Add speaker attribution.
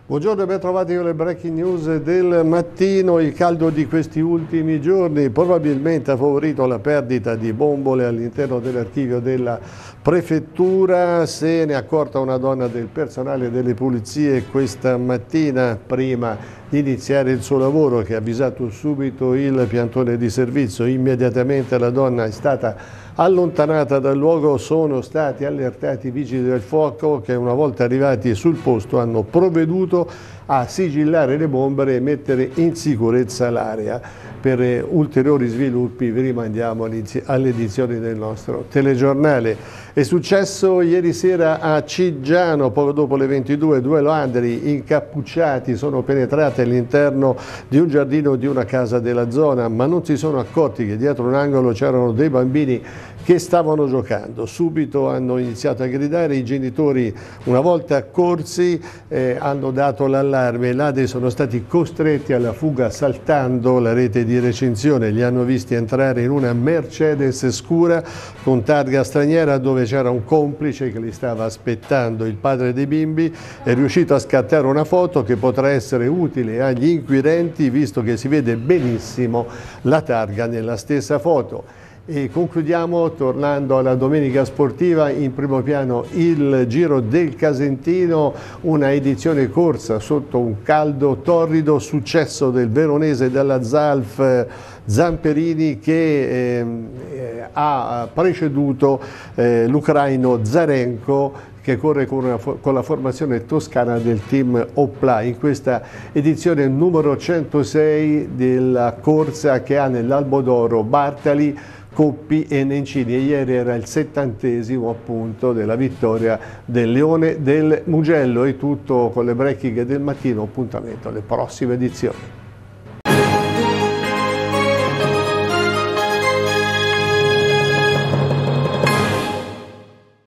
Speaker 1: Buongiorno e ben trovati con le breaking news del mattino. Il caldo di questi ultimi giorni probabilmente ha favorito la perdita di bombole all'interno dell'archivio della prefettura. Se ne è accorta una donna del personale delle pulizie questa mattina prima di iniziare il suo lavoro, che ha avvisato subito il piantone di servizio. Immediatamente la donna è stata allontanata dal luogo, sono stati allertati i vigili del fuoco che una volta arrivati sul posto hanno provveduto a sigillare le bombe e mettere in sicurezza l'area. Per ulteriori sviluppi vi rimandiamo alle edizioni del nostro telegiornale. È successo ieri sera a Ciggiano, poco dopo le 22, due ladri incappucciati sono penetrati all'interno di un giardino di una casa della zona, ma non si sono accorti che dietro un angolo c'erano dei bambini che stavano giocando. Subito hanno iniziato a gridare, i genitori una volta accorsi hanno dato l'allarme, i ladri sono stati costretti alla fuga saltando la rete di recinzione, li hanno visti entrare in una Mercedes scura con targa straniera dove c'era un complice che li stava aspettando. Il padre dei bimbi è riuscito a scattare una foto che potrà essere utile agli inquirenti visto che si vede benissimo la targa nella stessa foto. E concludiamo tornando alla domenica sportiva, in primo piano il Giro del Casentino, una edizione corsa sotto un caldo torrido, successo del veronese della Zalf Zamperini che ha preceduto l'ucraino Zarenko, che corre con la formazione toscana del team Opla in questa edizione numero 106 della corsa che ha nell'albo d'oro Bartali, Coppi e Nencini, e ieri era il 70° appunto della vittoria del Leone del Mugello. È tutto con le breaking del mattino, appuntamento alle prossime edizioni.